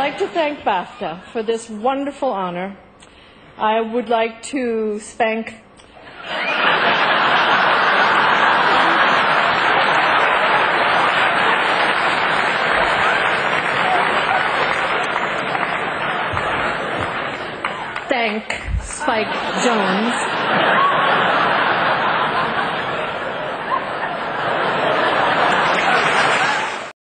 like to thank BAFTA for this wonderful honor. I would like to thank Spike Jones